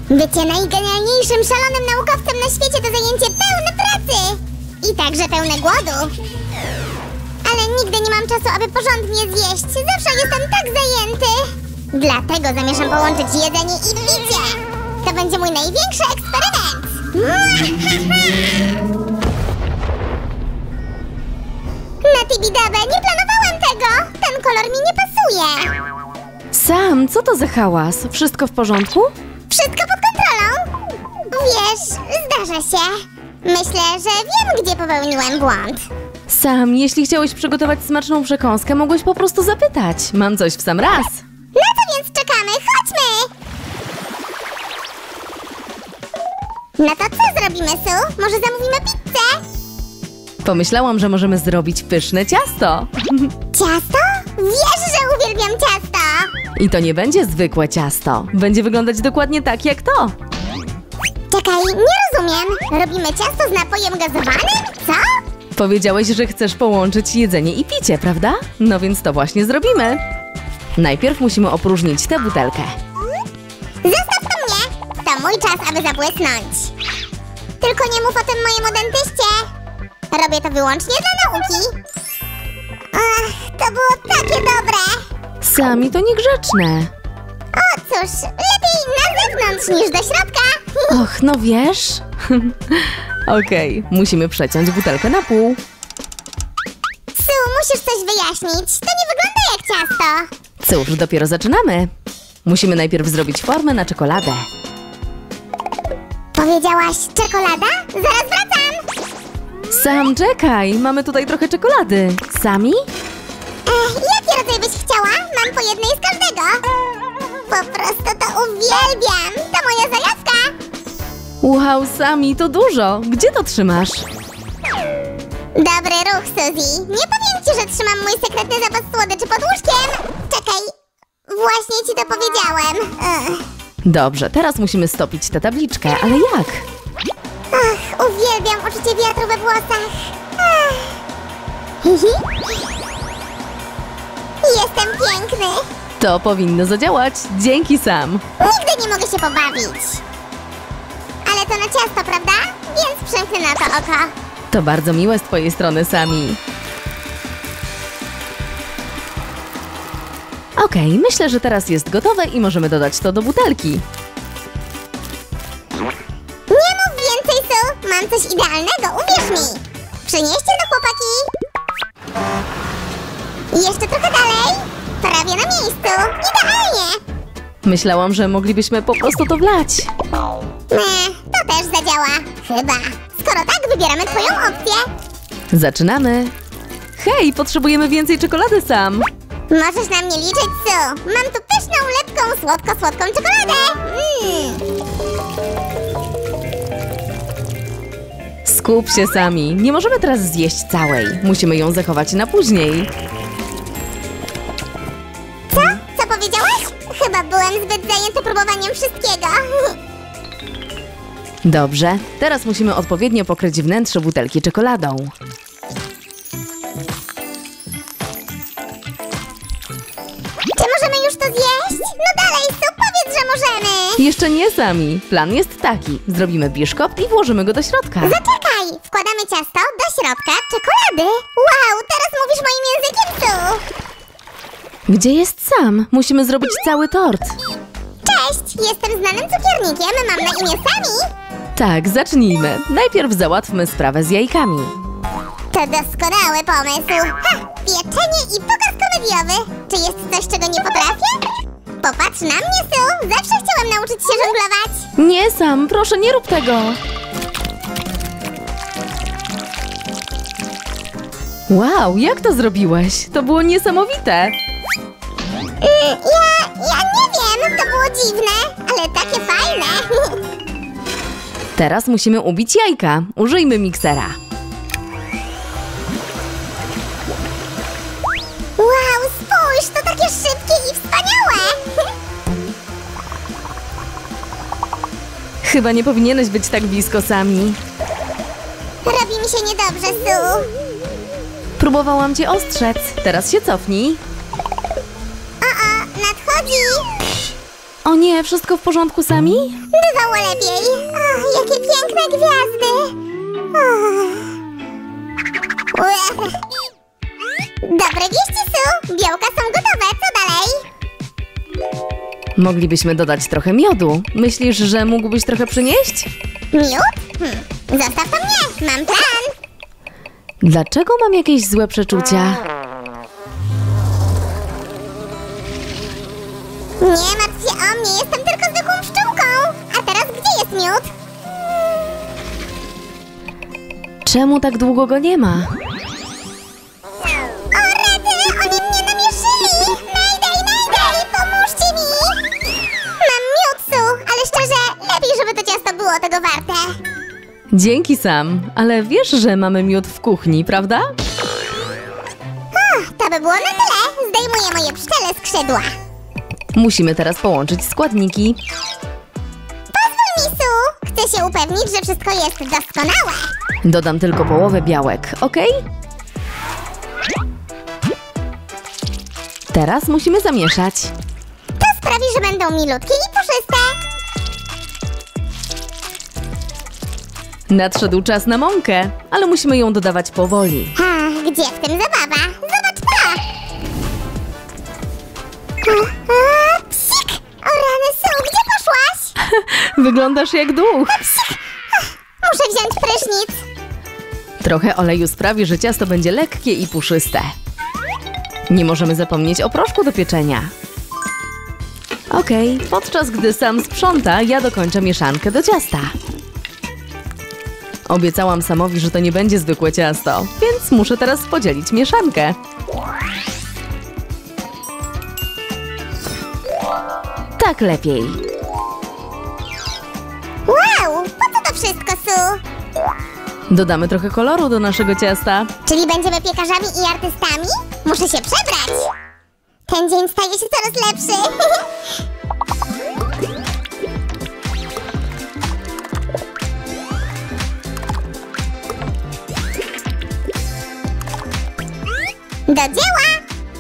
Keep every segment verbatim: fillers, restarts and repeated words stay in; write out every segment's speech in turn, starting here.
Bycie najgenialniejszym, szalonym naukowcem na świecie to zajęcie pełne pracy! I także pełne głodu. Ale nigdy nie mam czasu, aby porządnie zjeść. Zawsze jestem tak zajęty. Dlatego zamierzam połączyć jedzenie i picie. To będzie mój największy eksperyment. Natividebe, nie planowałem tego. Ten kolor mi nie pasuje. Sam, co to za hałas? Wszystko w porządku? Wszystko pod kontrolą. Wiesz, zdarza się. Myślę, że wiem, gdzie popełniłem błąd. Sam, jeśli chciałeś przygotować smaczną przekąskę, mogłeś po prostu zapytać. Mam coś w sam raz. Na co więc czekamy? Chodźmy! No to co zrobimy, Su? Może zamówimy pizzę? Pomyślałam, że możemy zrobić pyszne ciasto. Ciasto? Wiesz, że uwielbiam ciasto! I to nie będzie zwykłe ciasto. Będzie wyglądać dokładnie tak jak to. Czekaj, nie rozumiem. Robimy ciasto z napojem gazowanym? Co? Powiedziałeś, że chcesz połączyć jedzenie i picie, prawda? No więc to właśnie zrobimy. Najpierw musimy opróżnić tę butelkę. Zostaw to mnie! To mój czas, aby zabłysnąć. Tylko nie mów o tym mojemu dentyście. Robię to wyłącznie dla nauki. Ach, to było takie dobre. Sami to niegrzeczne. O cóż, lepiej na zewnątrz niż do środka. Och, no wiesz. Okej, musimy przeciąć butelkę na pół. Su, musisz coś wyjaśnić. To nie wygląda jak ciasto. Cóż, dopiero zaczynamy. Musimy najpierw zrobić formę na czekoladę. Powiedziałaś czekolada? Zaraz wracam. Sam, czekaj, mamy tutaj trochę czekolady. Sami? Ech, jaki rodzaj byś chciała? Mam po jednej z każdego. Po prostu to uwielbiam. To moja zajawka. Wow, Sami, to dużo. Gdzie to trzymasz? Dobry ruch, Suzy. Nie powiem ci, że trzymam mój sekretny zapas słodyczy pod łóżkiem. Czekaj, właśnie ci to powiedziałem. Ugh. Dobrze, teraz musimy stopić tę tabliczkę, ale jak? Ach, uwielbiam uczucie wiatru we włosach. Ach. Hihi. Jestem piękny. To powinno zadziałać. Dzięki, Sam. Nigdy nie mogę się pobawić. Ale to na ciasto, prawda? Więc przymknę na to oko. To bardzo miłe z twojej strony, Sami. Okej, myślę, że teraz jest gotowe i możemy dodać to do butelki. Nie mów więcej, Su! Mam coś idealnego, uwierz mi! Przynieście to, chłopaki! Jeszcze trochę dalej! Prawie na miejscu! Idealnie! Myślałam, że moglibyśmy po prostu to wlać. Nie, to też zadziała. Chyba. Skoro tak, wybieramy twoją opcję. Zaczynamy. Hej, potrzebujemy więcej czekolady, Sam. Możesz na mnie liczyć, Su. Mam tu pyszną, lepką, słodko-słodką czekoladę. Mm. Skup się, Sami. Nie możemy teraz zjeść całej. Musimy ją zachować na później. Co? Co powiedziałaś? Chyba byłem zbyt zajęty próbowaniem wszystkiego. Dobrze, teraz musimy odpowiednio pokryć wnętrze butelki czekoladą. Czy możemy już to zjeść? No dalej, Su, powiedz, że możemy. Jeszcze nie, Sami. Plan jest taki. Zrobimy biszkopt i włożymy go do środka. Zaczekaj! Wkładamy ciasto do środka czekolady. Wow, teraz mówisz moim językiem, Su. Gdzie jest Sam? Musimy zrobić cały tort. Cześć, jestem znanym cukiernikiem, mam na imię Sami. Tak, zacznijmy. Najpierw załatwmy sprawę z jajkami. To doskonały pomysł. Ha! Pieczenie i pokaz komediowy. Czy jest coś, czego nie potrafię? Popatrz na mnie, Su. Zawsze chciałam nauczyć się żonglować. Nie, Sam, proszę, nie rób tego. Wow, jak to zrobiłeś? To było niesamowite. Mm, ja, ja nie wiem, to było dziwne, ale takie fajne. Teraz musimy ubić jajka. Użyjmy miksera. Wow, spójrz, to takie szybkie i wspaniałe. Chyba nie powinieneś być tak blisko, Sami. Robi mi się niedobrze, Su. Próbowałam cię ostrzec. Teraz się cofnij. O, o, nadchodzi. O nie, wszystko w porządku, Sami? Bywało lepiej. O, jakie piękne gwiazdy. O. Ue. Dobre wieści, Su. Białka są gotowe. Co dalej? Moglibyśmy dodać trochę miodu. Myślisz, że mógłbyś trochę przynieść? Miód? Hm. Zostaw to mnie. Mam plan. Dlaczego mam jakieś złe przeczucia? Nie martw się o mnie. Jestem tylko zwykłą pszczółką. A teraz gdzie jest miód? Czemu tak długo go nie ma? O rety, oni mnie namierzyli! Mayday, mayday, pomóżcie mi! Mam miód, Su, ale szczerze, lepiej, żeby to ciasto było tego warte. Dzięki, Sam. Ale wiesz, że mamy miód w kuchni, prawda? O, to by było na tyle. Zdejmuję moje pszczele skrzydła. Musimy teraz połączyć składniki. Pozwól mi, Su! Chcę się upewnić, że wszystko jest doskonałe. Dodam tylko połowę białek, ok? Teraz musimy zamieszać. To sprawi, że będą milutkie i puszyste. Nadszedł czas na mąkę, ale musimy ją dodawać powoli. A, gdzie w tym zabawa? Zobacz to! A, a, psik! O rany, Su, gdzie poszłaś? Wyglądasz jak duch. Psik! Muszę wziąć prysznic. Trochę oleju sprawi, że ciasto będzie lekkie i puszyste. Nie możemy zapomnieć o proszku do pieczenia. Okej, podczas gdy Sam sprząta, ja dokończę mieszankę do ciasta. Obiecałam Samowi, że to nie będzie zwykłe ciasto, więc muszę teraz podzielić mieszankę. Tak lepiej. Wow, po co to wszystko, Su? Dodamy trochę koloru do naszego ciasta. Czyli będziemy piekarzami i artystami? Muszę się przebrać. Ten dzień staje się coraz lepszy. Do dzieła!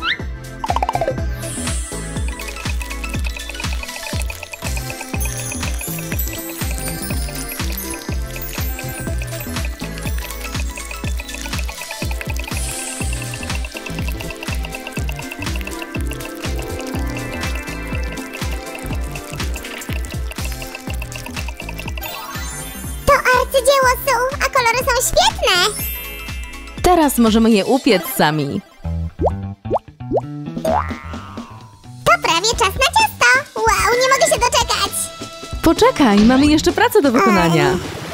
To arcydzieło, Su, a kolory są świetne. Teraz możemy je upiec sami. To prawie czas na ciasto. Wow, nie mogę się doczekać. Poczekaj, mamy jeszcze pracę do wykonania.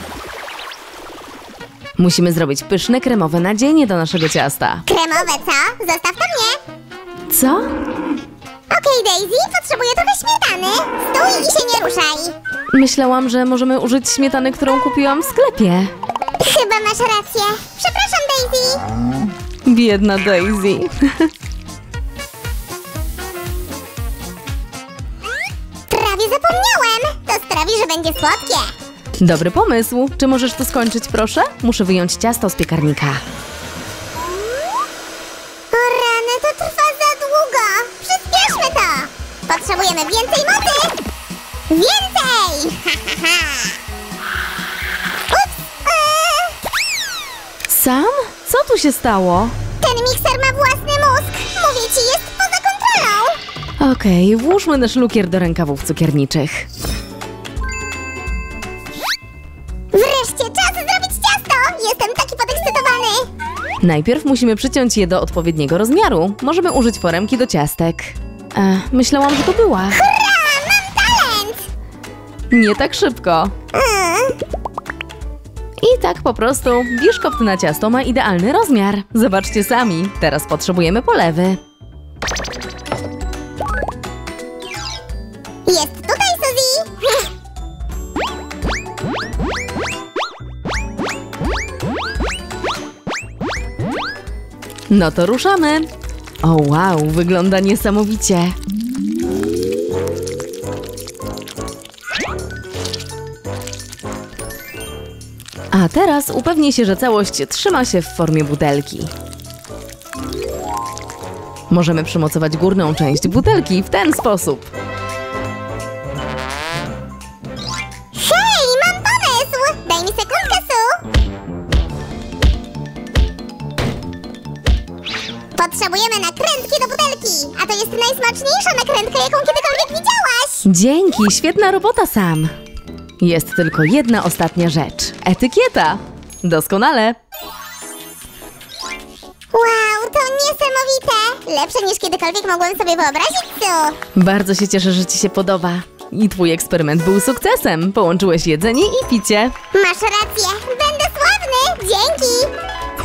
Musimy zrobić pyszne kremowe nadzienie do naszego ciasta. Kremowe, co? Zostaw to mnie. Co? Okej, Daisy, potrzebuję trochę śmietany. Stój i się nie ruszaj. Myślałam, że możemy użyć śmietany, którą kupiłam w sklepie. Chyba masz rację. Przepraszam, Daisy. Biedna Daisy. Prawie zapomniałem. To sprawi, że będzie słodkie. Dobry pomysł. Czy możesz to skończyć, proszę? Muszę wyjąć ciasto z piekarnika. O rany, to trwa za długo. Przyspieszmy to. Potrzebujemy więcej mocy. Więcej! Ha, ha, ha. Ups! Eee. Sam? Co tu się stało? Ten mikser ma własny mózg. Mówię ci, jest poza kontrolą. Okej, włóżmy nasz lukier do rękawów cukierniczych. Wreszcie czas zrobić ciasto. Jestem taki podekscytowany. Najpierw musimy przyciąć je do odpowiedniego rozmiaru. Możemy użyć foremki do ciastek. E, myślałam, że to była. Hurra, mam talent. Nie tak szybko. Mm. I tak po prostu biszkoptne ciasto ma idealny rozmiar. Zobaczcie sami. Teraz potrzebujemy polewy. Jest tutaj, Suzy. No to ruszamy. O wow, wygląda niesamowicie. A teraz upewnij się, że całość trzyma się w formie butelki. Możemy przymocować górną część butelki w ten sposób. potrzebujemy nakrętki do butelki. A to jest najsmaczniejsza nakrętka, jaką kiedykolwiek widziałaś. Dzięki, świetna robota, Sam. Jest tylko jedna ostatnia rzecz. Etykieta. Doskonale. Wow, to niesamowite. Lepsze niż kiedykolwiek mogłem sobie wyobrazić, Su. Bardzo się cieszę, że ci się podoba. I twój eksperyment był sukcesem. Połączyłeś jedzenie i picie. Masz rację. Będę sławny. Dzięki.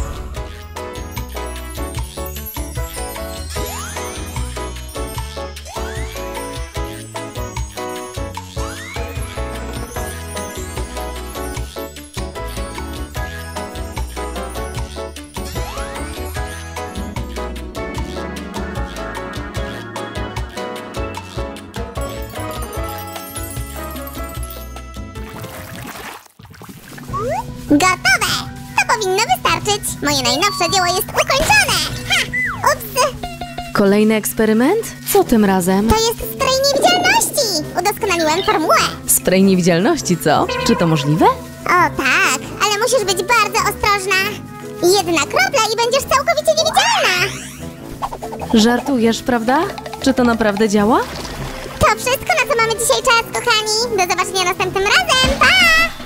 Gotowe! To powinno wystarczyć. Moje najnowsze dzieło jest ukończone. Ha! Ups! Kolejny eksperyment? Co tym razem? To jest spray niewidzialności. Udoskonaliłem formułę. Spray niewidzialności, co? Czy to możliwe? O tak, ale musisz być bardzo ostrożna. Jedna kropla i będziesz całkowicie niewidzialna. Żartujesz, prawda? Czy to naprawdę działa? To wszystko, na co mamy dzisiaj czas, kochani. Do zobaczenia następnym razem. Pa!